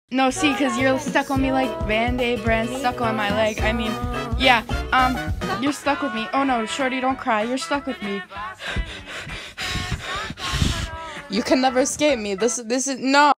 No, see, because you're stuck on me like Band-Aid brand stuck on my leg. I mean, yeah, you're stuck with me. Oh no, Shorty, don't cry. You're stuck with me. You can never escape me. This is, no.